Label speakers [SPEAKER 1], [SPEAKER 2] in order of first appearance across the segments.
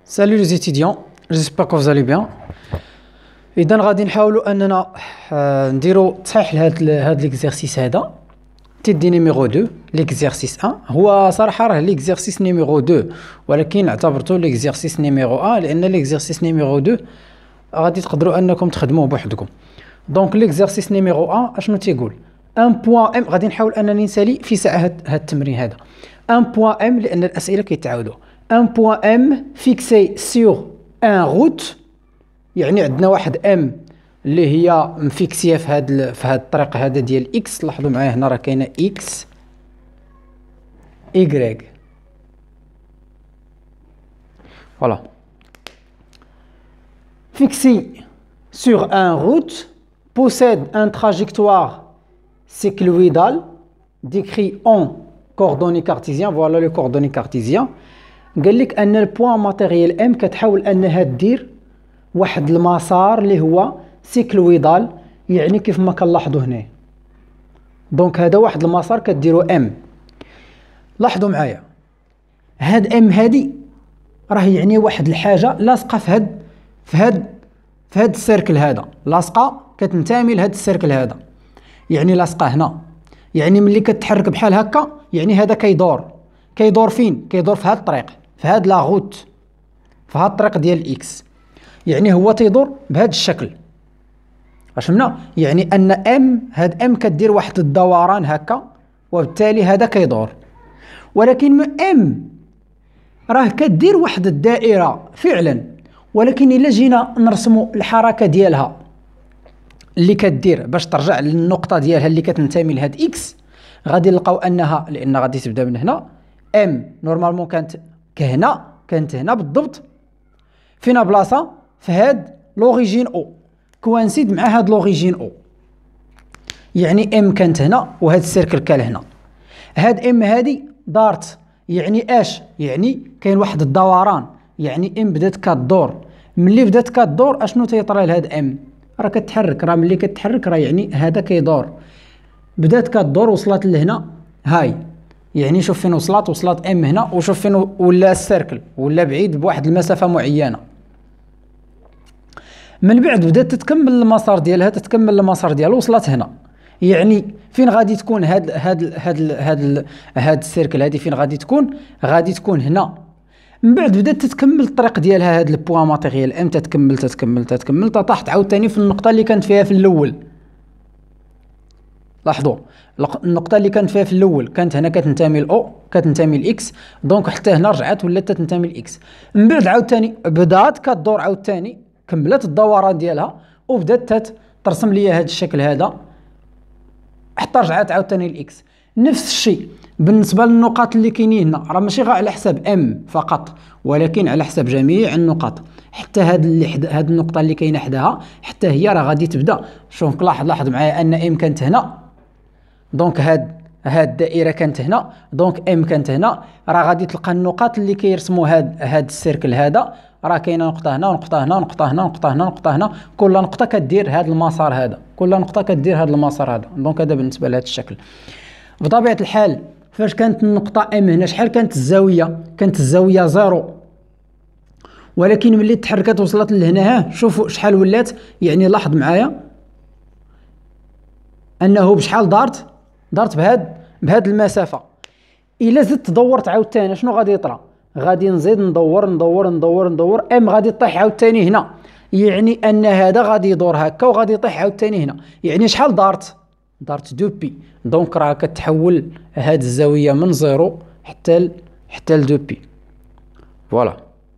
[SPEAKER 1] Salut les étudiants, j'espère que vous allez bien. إذا غادي نحاولوا أننا نديروا تصحيح لهاد ليكزارسيس هذا. تيدي نيميرو 2 ليكزارسيس 1 هو صراحة راه ليكزارسيس نيميرو 2 ولكن اعتبرته ليكزارسيس نيميرو 1 لأن ليكزارسيس نيميرو 2 غادي تقدروا أنكم تخدموه بوحدكم. دونك ليكزارسيس نيميرو 1 اشنو تيقول؟ ان بوان ام. غادي نحاول أنني نسالي في ساعة هاد التمرين هذا. ان بوان ام لأن الأسئلة كيتعاودوا. ان بوان ام فيكسي سور ان روت، يعني عندنا واحد ام اللي هي مفيكسيه في هاد الطريق هذا ديال اكس. لاحظوا معايا هنا راه كاينه اكس ايغريك. فوالا فيكسي sur un route possède un trajectoire cycloïdal décrit en coordonnées cartésiennes. Voilà les coordonnées cartésiennes. قال لك ان البوان ماتيريال ام كتحاول انها دير واحد المسار اللي هو سيكلويدال، يعني كيف ما كنلاحظوا هنا. دونك هذا واحد المسار كديرو ام. لاحظوا معايا هاد ام هادي راه يعني واحد الحاجه لاصقه في هاد السيركل هذا، لاصقه كتنتمي لهاد السيركل هذا، يعني لاصقه هنا. يعني ملي كتحرك بحال هكا يعني هذا كيدور فين؟ كيدور في هاد الطريق، في هاد لا روت، في هاد الطريق ديال اكس. يعني هو تيدور بهذا الشكل. فهمنا؟ يعني ان هاد ام كدير واحد الدوران هكا، وبالتالي هذا كيدور. ولكن ام راه كدير واحد الدائره فعلا، ولكن الا جينا نرسموا الحركه ديالها اللي كدير باش ترجع للنقطه ديالها اللي كتنتمي لهاد اكس، غادي نلقاو انها، لان غادي تبدا من هنا، ام نورمالمون كانت هنا بالضبط فينا بلاصه في هاد لوريجين او، كوانسيد مع هاد لوريجين او. يعني ام كانت هنا وهاد السيركل كان هنا. هاد ام هادي دارت، يعني اش؟ يعني كاين واحد الدوران، يعني ام بدات كدور. ملي بدات كدور اشنو تيطرى لهاد ام؟ راه كتحرك. راه ملي كتحرك راه يعني هذا كيدور. بدات كدور وصلت لهنا، هاي يعني شوف فين وصلت ام هنا، وشوف فين ولا السيركل ولا بعيد بواحد المسافه معينه. من بعد بدات تتكمل المسار ديالها، وصلت هنا. يعني فين غادي تكون هاد السيركل هادي؟ فين غادي تكون؟ غادي تكون هنا. من بعد بدات تتكمل الطريق ديالها، هاد البوان ماتيريال ام تتكمل طاحت عاوتاني في النقطه اللي كانت فيها في الاول. لاحظوا النقطه اللي كانت فيها في الاول كانت هنا كتنتمي لاو، كتنتمي لاكس. دونك حتى هنا رجعت ولات تنتمي لاكس. من بعد عاوتاني بدات كدور عاوتاني، كملت الدوران ديالها وبدات ترسم لي هذا الشكل هذا حتى رجعت عاوتاني الاكس. نفس الشيء بالنسبه للنقاط اللي كاينين هنا، راه ماشي غير على حساب ام فقط، ولكن على حساب جميع النقاط. حتى هاد النقطه اللي كاينه حداها حتى هي راه غادي تبدا. شوف لاحظ معايا ان ام كانت هنا، دونك هاد الدائره كانت هنا، دونك ام كانت هنا. راه غادي تلقى النقاط اللي كيرسموا هاد السيركل هذا، راه كاينه نقطه هنا ونقطه هنا ونقطه هنا ونقطه هنا ونقطه هنا. كل نقطه كدير هذا المسار هذا، دونك هذا بالنسبه لهذا الشكل. بطبيعه الحال فاش كانت النقطه ام هنا شحال كانت الزاويه؟ كانت الزاويه زيرو. ولكن ملي تحركت وصلت لهنا، شوفوا شحال ولات. يعني لاحظ معايا انه بشحال دارت بهاد المسافه. الا زدت دورت عاوتاني شنو غادي يطرى؟ غادي نزيد ندور ام غادي طيح عاوتاني هنا. يعني ان هذا غادي يدور هكا وغادي يطيح عاوتاني هنا. يعني شحال دارت 2 بي. دونك راه كتحول هاد الزاويه من زيرو حتى ل 2 بي. فوالا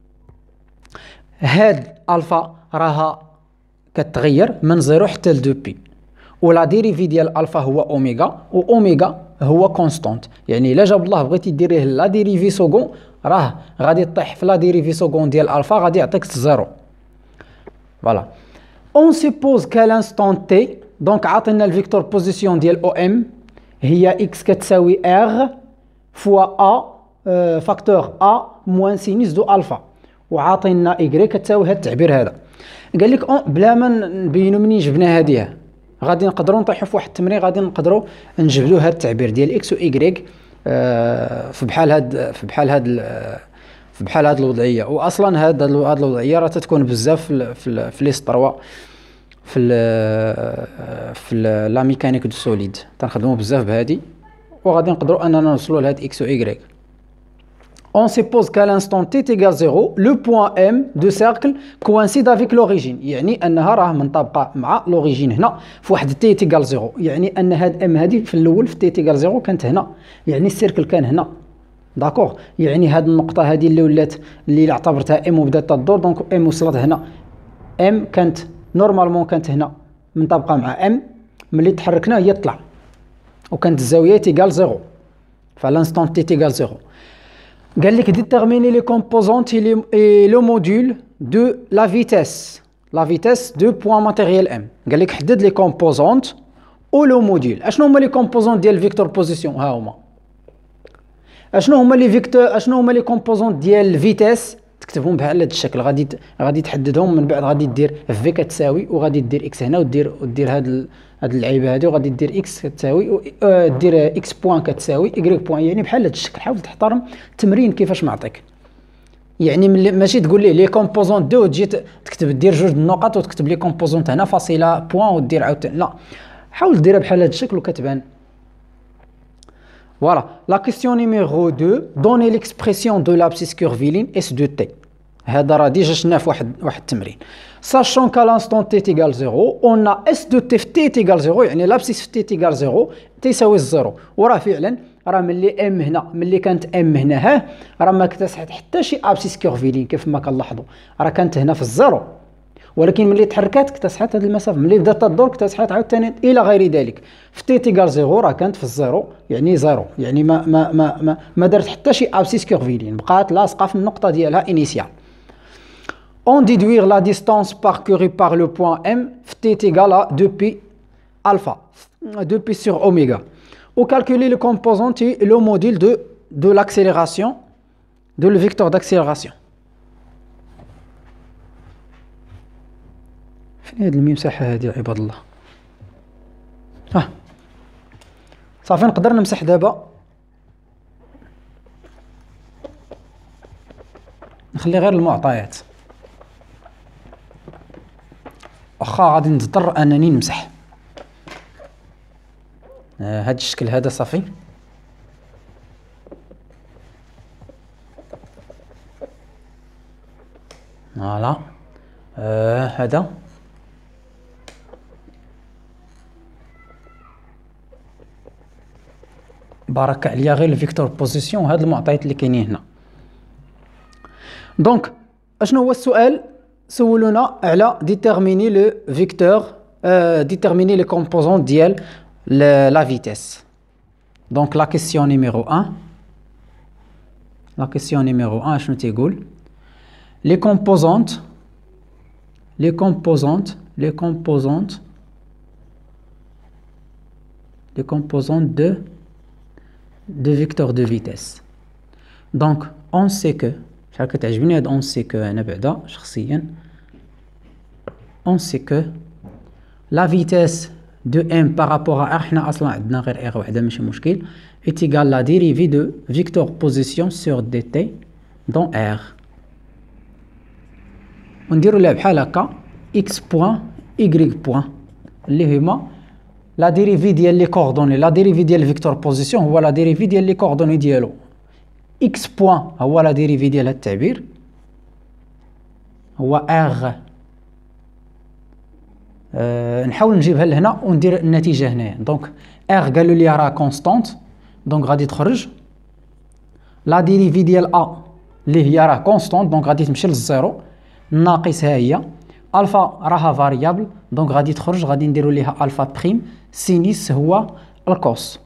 [SPEAKER 1] هاد الفا راها كتغير من زيرو حتى ل 2 بي، ولا ديريفي ديال الفا هو اوميغا، واوميغا هو كونستانت. يعني الا جاب الله بغيتي ديريه لا ديريفي سكون، راه غادي طيح في لا ديريفي سكون ديال الفا غادي يعطيك زيرو. فوالا اون سيبوز كا لانستون تي. دونك عاطينا الفيكتور بوزيسيون ديال او ام هي اكس كتساوي ار فوا ا فاكتور ا موان سينيس دو الفا، وعاطينا ايغري كتساوي هذا التعبير هذا. قال لك بلا ما نبينوا منين جبنا هذه، غادي نقدروا نطيحوا في واحد التمرين، غادي نقدروا نجبدوا هذا التعبير ديال اكس و ايغريك في بحال هاد بحال هاد الوضعيه. واصلا هاد الوضعيه راه تتكون بزاف في لي ستروا في لا ميكانيك دو سوليد تنخدموا بزاف بهادي، وغادي نقدروا اننا نوصلوا لهاد اكس و ايغريك. On suppose qu'à l'instant t égale 0, le point M de cercle coïncide avec l'origine. يعني أنها راه منطبقة مع l'origine هنا في واحد t égale 0. يعني أن هاد M هادي في الأول في t égale 0 كانت هنا، يعني السيركل كان هنا. داكوغ، يعني هاد النقطة هادي اللي ولات اللي اعتبرتها M وبدات تدور، دونك M وصلت هنا. M كانت نورمالمون كانت هنا منطبقة مع M، ملي تحركنا هي تطلع، وكانت الزاوية t égale 0. فالانستون t égale 0. قال لك déterminer les composantes et le module de la vitesse de point matériel M. قال لك حدد لي composantes و لو موديل. اشنو هما لي composantes ديال فيكتور بوزيسيون؟ ها هما. اشنو هما لي فيكتور، اشنو هما لي composantes ديال الفيتاس؟ تكتبهم بهذا الشكل. غادي تحددهم، من بعد غادي دير في كتساوي، وغادي دير اكس هنا، ودير هاد اللعيبه هادي، وغادي دير اكس كتساوي، دير اكس بوان كتساوي ايغريك بوان. يعني بحال هاد الشكل. حاول تحترم التمرين كيفاش معطيك. يعني ماشي تقول ليه لي كومبوزونت دو وتجي تكتب دير جوج النقط وتكتب لي كومبوزونت هنا فاصله بوان ودير عاوتاني. لا، حاول ديرها بحال هاد الشكل وكتبان. Voilà. La question numéro 2, donnez l'expression de l'abscisse curviline S de T. هذا راه ديجا شفناه في واحد التمرين. Sachant qu'à l'instant t égale 0, on a S de T في t égale 0، يعني l'abscisse في t égale 0 تساوي الزيرو. وراه فعلا راه ملي ام هنا، ملي كانت ام هنا ها، راه ما اكتسحت حتى شي ابسيس كورفيلين كيف ما كنلاحظوا، راه كانت هنا في الزيرو، ولكن ملي تحركات اكتسحت هذه المسافه، ملي بدات تدور اكتسحت عاوتاني الى غير ذلك. في تي تيغال زيرو راه كانت في الزيرو، يعني زيرو، يعني ما دارت حتى شي ابسيس كورفيلين، بقات لاصقه في النقطه ديالها انيسيال. On déduire la distance parcourue par le point M في t égale à 2pi alpha, 2pi sur oméga. Ou calculer le composant et le module de l'accélération, de le vecteur d'accélération. فين هاد المساحة هادي عباد الله؟ صافي نقدر نمسح دابا، نخلي غير المعطيات، واخا غادي نضطر انني نمسح. هاد الشكل هذا صافي. فوالا. هذا بارك عليا غير الفيكتور بوزيسيون وهاد المعطيات اللي كاينين هنا. دونك اشنو هو السؤال؟ سولونا على ديتيرميني لو فيكتور، ديتيرميني لي كومبوزون ديال لا فيتيس. دونك لا كيسيون نيميرو 1، لا كيسيون نيميرو 1 شنو تيقول؟ لي كومبوزونت de vecteur de vitesse. Donc on sait que شحال كتعجبني هاد on sait que انا بعدا شخصيا on sait que la vitesse de m par rapport à r، حنا اصلا عندنا غير r وحده ماشي مشكل، est égal la dérivée de vecteur position sur dt dans r. ونديرو لها بحال هكا x point y point اللي هما لا ديريفي ديال لي كوردوني، لا ديريفي ديال الفيكتور بوزيسيون هو لا ديريفي ديال لي كوردوني ديالو. اكس بوان هو لا ديريفي ديال هاد التعبير، هو اغ. نحاول نجيبها لهنا وندير النتيجه هنايا. دونك اغ قالوا لي راه كونستانت، دونك غادي تخرج لا ديريفي ديال ا اللي هي راه كونستانت، دونك غادي تمشي للزيرو، ناقص ها هي الفا راها فاريابل، دونك غادي تخرج، غادي نديرو ليها الفا بريم، سينيس هو الكوس،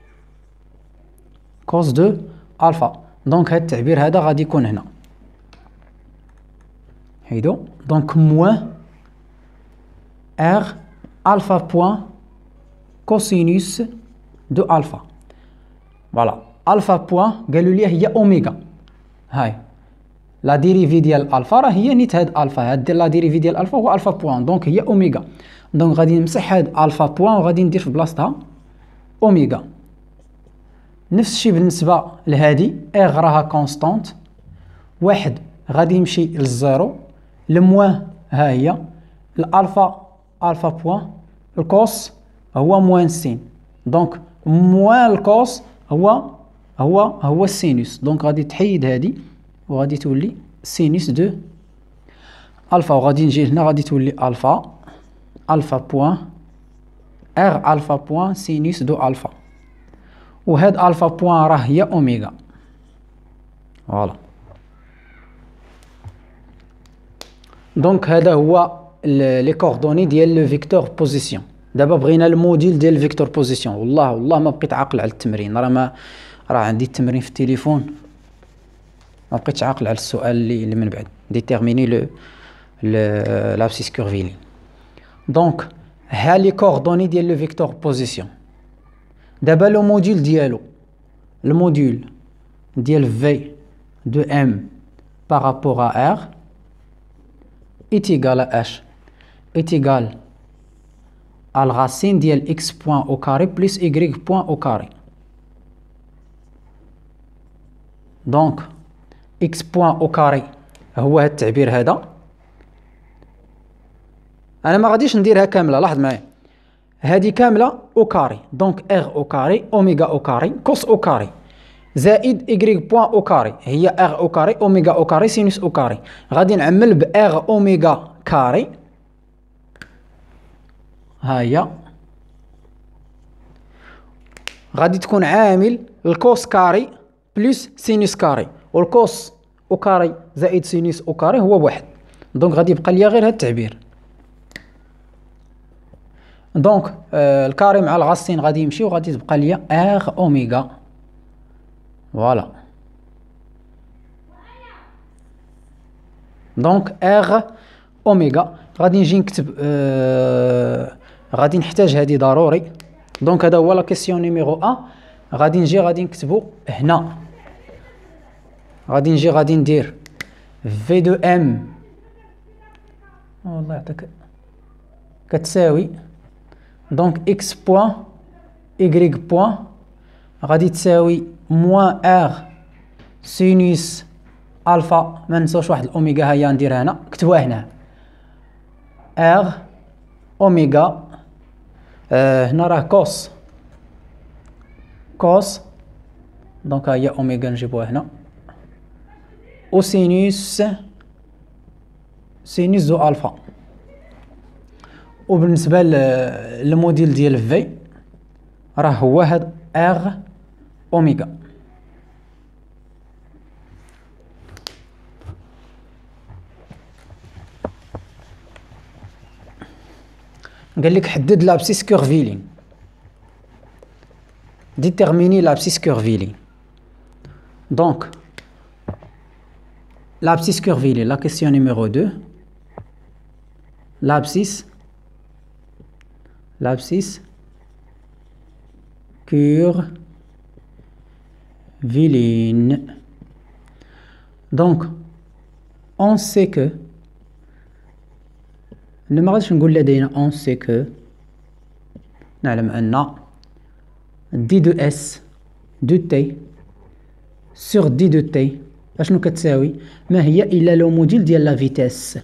[SPEAKER 1] كوس دو الفا. دونك هاد التعبير هذا غادي يكون هنا حيدو، دونك موان ار الفا بوان كوسينوس دو الفا. فوالا الفا بوان قالوا لي هي اوميغا، هاي لا ديريفي ديال الفا راه هي نيت هاد الفا، هاد لا ديريفي ديال الفا هو الفا بوان، دونك هي اوميغا. دونك غادي نمسح هاد الفا بوان وغادي ندير في بلاصتها اوميغا. نفس الشيء بالنسبه لهادي اغ راها كونستانت، واحد غادي يمشي للزيرو، الموان ها هي، الالفا الفا بوان، الكوس هو موان سين. دونك موان الكوس هو السينوس. دونك غادي تحيد هادي وغادي تولي سينوس دو الفا، وغادي نجي هنا غادي تولي الفا الفا بوان ار الفا بوان سينوس دو الفا، وهاد الفا بوان راه هي اوميغا. فوالا. دونك هذا هو لي كوردوني ديال لو فيكتور بوزيسيون. دابا بغينا الموديل ديال الفيكتور بوزيسيون. والله ما بقيت عاقل على التمرين، راه عندي التمرين في التليفون، ما بقيتش عاقل على السؤال اللي من بعد. ديتيرميني لو لابسيس كورفيلي. دونك ها لي كوردوني ديال لو فيكتور بوزيسيون. دابا لو موديل ديالو، الموديل ديال في دو ام بارابور ا ار est égal à h est égal à la racine ديال x point au carré plus y point au carré. donc x point au carré هو هاد التعبير هذا. انا ما غاديش نديرها كامله، لاحظ معايا هذه كامله او كاري. دونك ار او كاري اوميغا او كاري كوس او كاري زائد y بوان او كاري هي ار او كاري اوميغا او كاري سينوس او كاري. غادي نعمل ب ار اوميغا كاري، ها هي غادي تكون عامل الكوس كاري بلس سينوس كاري، والكوس او كاري زائد سينوس او كاري هو بواحد. دونك غادي يبقى ليا غير هاد التعبير. دونك الكاري مع الغاسين غادي يمشي وغادي تبقى ليا ار اوميغا. فوالا. دونك ار اوميغا غادي نجي نكتب غادي نحتاج هذه ضروري. دونك هذا هو لا كيسيون نيميرو 1. غادي نجي غادي نكتبو هنا، غادي نجي غادي ندير في دو ام والله يعطيك كتساوي دونك اكس بوان y بوان غادي تساوي موان ار سينوس الفا. ما ننساوش واحد الاوميغا ها هي نديرها هنا، كتبوها هنا ار اوميغا هنا راه كوس دونك ها هي اوميغا نجيبوها هنا او سينوس دو الفا. وبالنسبه للموديل ديال في راه هو هاد ار اوميغا. قال لك حدد لابسيس كورفيلين، ديتيرميني لابسيس كورفيلين. دونك l'abscisse curviligne, la question numéro 2, l'abscisse curviligne. Donc on sait que ما غاديش نقول لدينا on sait que نعلم أن دي دو اس دو تي سور دي دو تي اشنو كتساوي؟ ما هي الا لو موديل ديال لا فيتاس.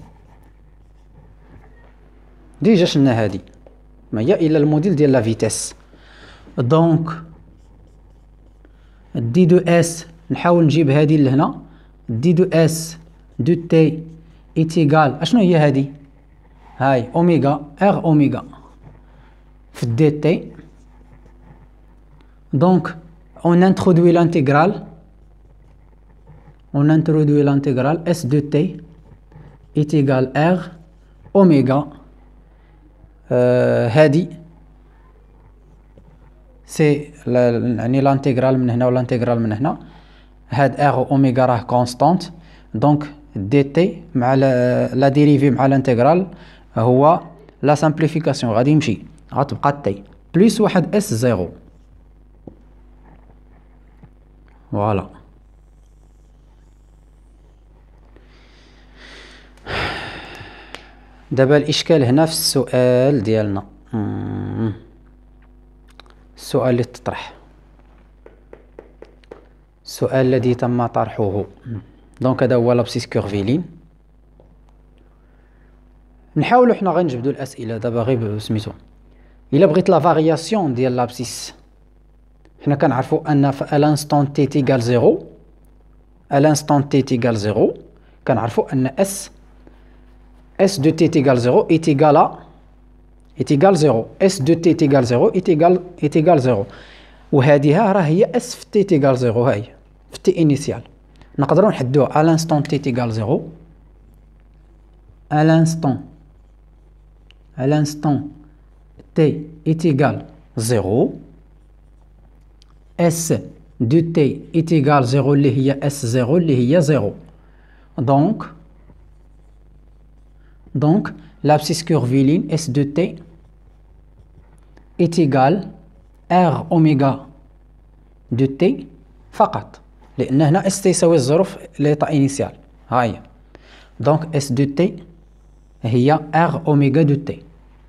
[SPEAKER 1] ديجا شفنا هادي، ما هي الا الموديل ديال لا فيتاس. دونك دي دو اس نحاول نجيب هادي لهنا، دي دو اس دو تي ايتيغال اشنو هي هادي؟ هاي اوميغا ار اوميغا في دي تي. دونك on introduit l'intégrale S de t est égal R oméga هادي سي يعني لانتيغرال من هنا والانتيغرال من هنا. هاد R اوميغا راه كونستانت، دونك دي تي مع لا ديريفي مع الانتيغرال هو لا سامبليفيكاسيون غادي يمشي، غتبقى تي بلس واحد اس زيرو. فوالا. دابا الاشكال هنا في السؤال ديالنا، السؤال اللي تطرح، السؤال الذي تم طرحه دونك هذا هو لابسيس كورفيلين. نحاولوا حنا غير نجبدوا الاسئله دابا غير سميتو. الا بغيت لا فارياسيون ديال لابسيس، حنا كنعرفوا ان في الانستون تي تيغال 0، الانستون تي تيغال 0 كنعرفوا ان اس دو تي تيغال 0 ايتيغال 0، اس دو تي تيغال 0 ايتيغال 0. وهذه راه هي اس في تي تيغال 0، ها هي في تي انيسيال. نقدروا نحدوها الانستون تي تيغال 0، الانستون تي ايتيغال 0، اس دو تي ايتيغال 0 اللي هي اس 0 اللي هي 0. دونك l'abscisse curviligne S de t est égal R oméga de t فقط، لأن هنا S تيساوي الزرو في l'état initial. هاهي دونك S de t هي R oméga de t.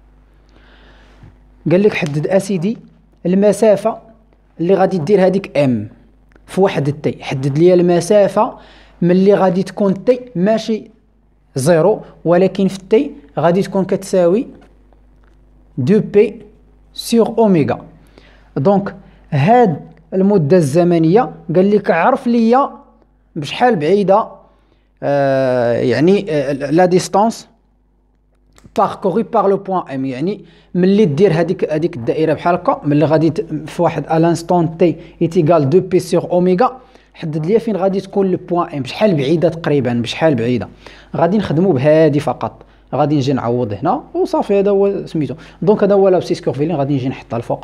[SPEAKER 1] قال لك حدد أسيدي المسافة اللي غادي دير هذيك M في واحد التي. حدد لي المسافة ملي غادي تكون تي ماشي زيرو، ولكن في التي غادي تكون كتساوي 2 بي سور اوميغا. دونك هاد المدة الزمنية قال لك عرف ليا بشحال بعيدة يعني لا ديستانس باركوري بار لو بوين ام، يعني ملي دير هذيك الدائرة بحال هكا، ملي غادي في واحد الانستون تي ايتيغال 2 بي سور اوميغا، حدد ليا فين غادي تكون لو بوين ام، بشحال بعيدة تقريبا، بشحال بعيدة. غادي نخدموا بهادي فقط، غادي نجي نعوض هنا وصافي. هذا هو سميتو. دونك هذا هو لابسيس كورفيلين. غادي نجي نحطها الفوق.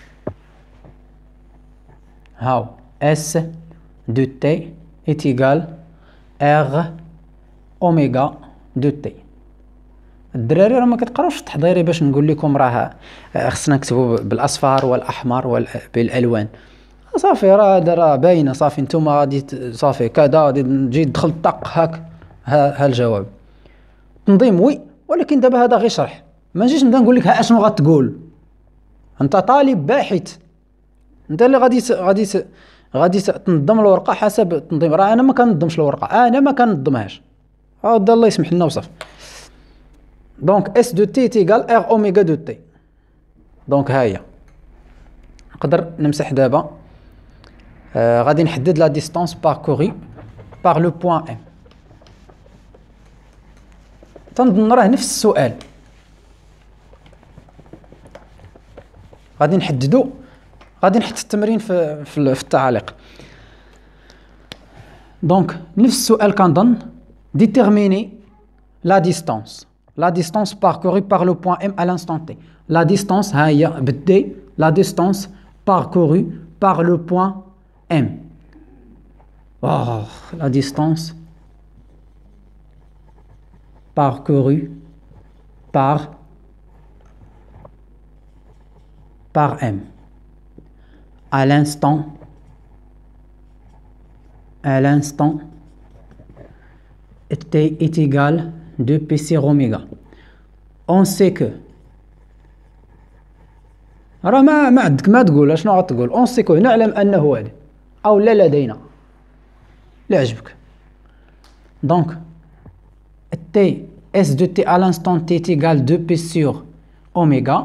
[SPEAKER 1] هاو اس دو تي ايتيغال ار اوميغا دو تي. الدراري راه ما كتقراوش التحضيري باش نقول لكم راه خصنا نكتبوا بالاصفار والاحمر بالالوان. صافي راه باينه. صافي نتوما غادي صافي كذا غادي تجي تدخل طق هاك ها الجواب. تنظيم وي، ولكن دابا هذا غير شرح. ما نجيش نبدا نقول لك ها اشنو غتقول. انت طالب باحث، انت اللي غادي تنظم الورقه حسب التنظيم. راه انا ما كنظمش الورقه، انا ما كنظمهاش. هذا الله يسمح لنا وصافي. دونك اس دو تي تيغال ار اوميغا دو تي. دونك ها هي. نقدر نمسح دابا. غادي نحدد لا ديستانس باركوري بار لو بوين ام. تنظن راه نفس السؤال. غادي نحددو، غادي نحط التمرين في التعاليق. دونك نفس السؤال كنظن. ديتيرميني لا ديستانس باركوري بار لو بوين ام à l'instant t. لا ديستانس ها هي بالدي، لا ديستانس باركوري بار لو بوين ام. لا ديستانس parcouru par M à l'instant t est égal 2 p sur oméga. On sait que راه ما عندك ما تقول شنو غتقول. on sait que نعلم انه هذا او لا لدينا اللي عجبك. دونك t S de t à l'instant t est égal 2 p sur oméga.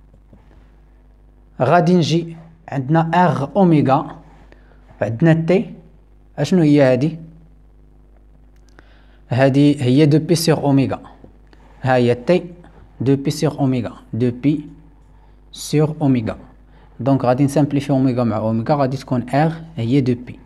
[SPEAKER 1] غادي نجي عندنا R اوميغا، عندنا t اشنو هي هذه هي 2 p sur oméga. ها هي t 2 p sur oméga، 2 p sur oméga. دونك غادي نسامبليفي اوميغا مع اوميغا، غادي تكون R هي 2 p.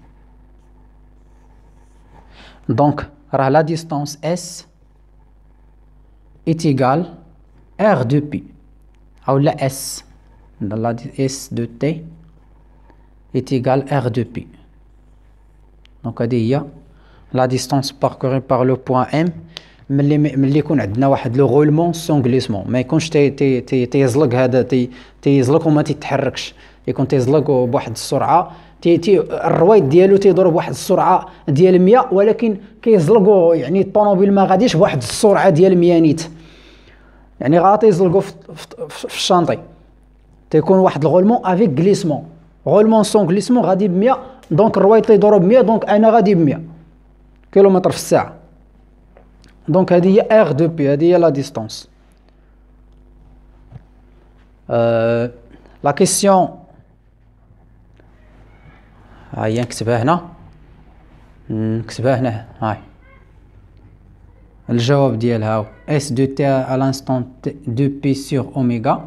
[SPEAKER 1] دونك راه لا ديستانس S est égal R de P ou la S, la S de T est égal R de P. Donc هذه هي la distance parcourue par le point M. ملي يكون عندنا واحد لو غولمون سون غليسمون، ما يكونش تيزلق هذا تيزلق وما تيتحركش، يكون تيزلق بواحد السرعه الرويد ديالو تيضرب بواحد السرعه ديال 100، ولكن كيزلقوا يعني الطوموبيل ما غاديش بواحد السرعه ديال 100 نيت، يعني غادي يزلقوا في الشانطي. تيكون واحد الغولمون افيك غليسمون، غولمون سون غليسمون غادي ب 100، دونك الرويد تيضرب ب 100، دونك انا غادي ب 100. كيلومتر في الساعة. دونك هذه هي ار دو بي، هذه هي لا ديستونس. لا كيسيون ها هي نكتبها هنا، نكتبها هنا. هاي الجواب ديالها اس دو تي à l'instant دو بي sur اوميغا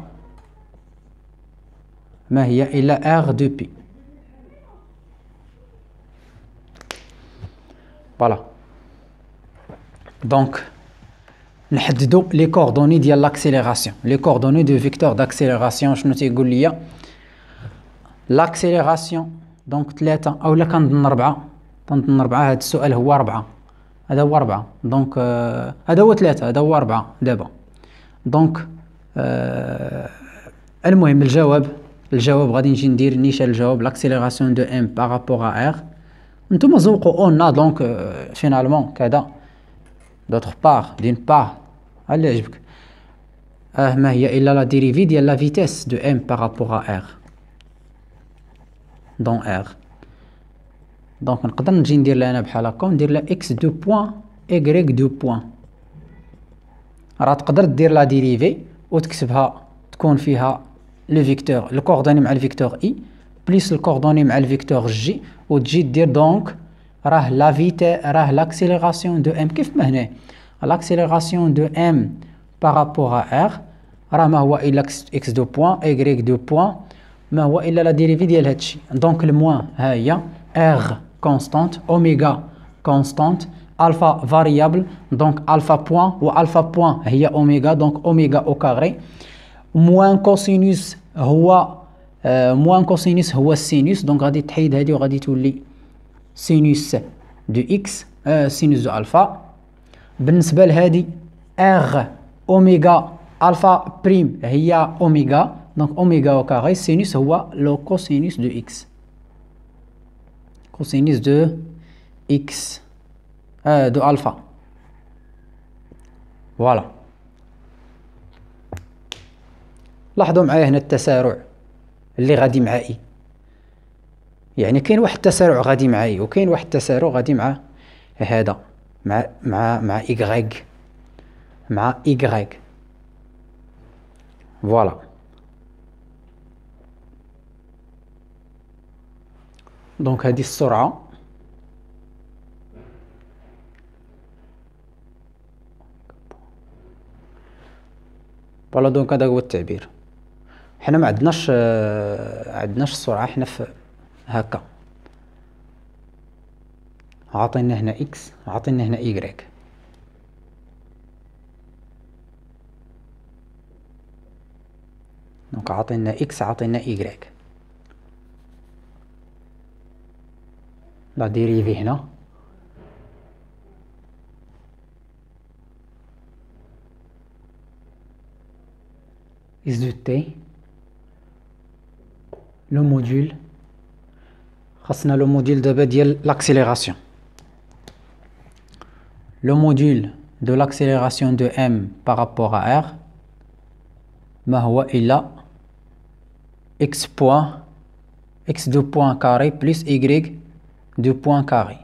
[SPEAKER 1] ما هي إلا ار دو بي. فوالا. دونك نحددو لي كوردوني ديال لاكسيليراسيون، لي كوردوني دو فيكتور داكسيليراسيون. شنو تيقول ليا لاكسيليراسيون؟ دونك 3 اولا كنظن 4، تنظن 4. هاد السؤال هو 4، هذا هو 4. دونك هذا هو 3، هذا هو 4 دابا. دونك المهم الجواب غادي نجي ندير نيشان الجواب لاكسيليراسيون دو ام بارابور ا ار. نتوما زوقوا اون دونك فينالمون كذا دوطخ بار دين بار اللي يعجبك. ما هي الا لا ديريفي ديال لا فيتيس دو ام بارابور ا ار دون ار. دونك نقدر نجي ندير لها انا بحال هكا، ندير لها اكس دو بوان ايغريك دو بوان. راه تقدر دير لا ديريفي وتكتبها تكون فيها لو فيكتور الكوردوني مع الفيكتور اي بليس الكوردوني مع الفيكتور جي، وتجي دير دونك راه لا فيتي راه لاكسيليراسيون دو ام كيف ما هنا لاكسيليراسيون دو ام بارابور ا ار راه ما هو الا اكس دو بوان ايغريك دو بوان ما هو الا لا ديريفي ديال هادشي. دونك الموان ها هي ار كونستانت اوميغا كونستانت الفا فاريابل. دونك الفا بوان و الفا بوان هي اوميغا، دونك اوميغا او كاري موان كوسينوس هو موان كوسينوس هو السينوس. دونك غادي تحيد هادي وغادي تولي سينوس دو اكس سينوس دو الفا. بالنسبه لهادي ار اوميغا الفا بريم هي اوميغا، دونك اوميغا او كاري سينوس هو لو كوسينوس دو اكس، كوسينوس دو اكس دو الفا. فوالا. لاحظوا معايا هنا التسارع اللي غادي مع اي، يعني كاين واحد التسارع غادي مع اي وكاين واحد التسارع غادي مع هذا مع إيكغيك مع إيكغيك. فوالا. دونك هذه السرعة فوالا. دونك هذا هو التعبير. حنا ما عندناش السرعة، حنا في هكا عاطينا هنا اكس عاطينا هنا ايكغيك. دونك عاطينا اكس عاطينا ايكغيك. لا ديريفي هنا is de t لو موديل. خاصنا لو موديل دابا ديال لاكسيليراسيون. لو موديل دو لاكسيليراسيون دو ام بارابور ا ار ما هو الا اكس بوان اكس دو بوان كاري بلس ايكغيك دو بوان كاري.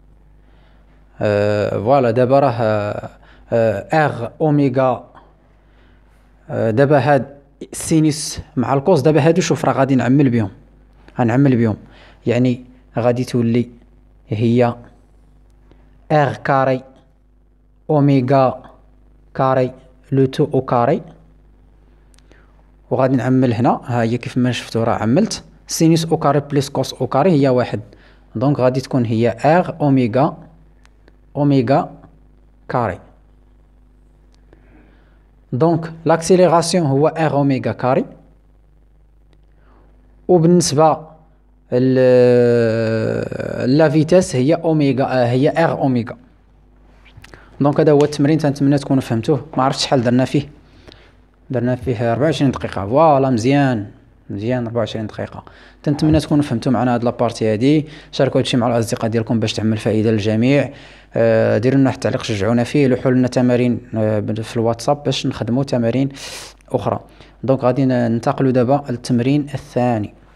[SPEAKER 1] فوالا. دابا راه ار اوميغا دابا هاد السينوس مع الكوس دابا هادو شوف راه غادي نعمل بهم، غنعمل بهم يعني غادي تولي هي ار كاري اوميغا كاري لو تو او كاري. وغادي نعمل هنا ها هي كيف ما شفتو راه عملت سينوس او كاري بلس كوس او كاري هي واحد. دونك غادي تكون هي ار اوميغا كاري. دونك لاكسيليراسيون هو ار اوميغا كاري، وبالنسبه لا فيتاس هي اوميغا هي ار اوميغا. دونك هذا هو التمرين، تنتمنى تكونوا فهمتوه. ما عرفتش شحال درنا فيه 24 دقيقه. فوالا مزيان 24 دقيقه. تنتمنى تكونوا فهمتوا معنا هاد لابارتي هادي. شاركوا هادشي مع الاصدقاء ديالكم باش تعمل فائده للجميع. ديروا لنا تعليق شجعونا فيه، لوحوا لنا تمارين في الواتساب باش نخدموا تمارين اخرى. دونك غادي ننتقلوا دابا للتمرين الثاني.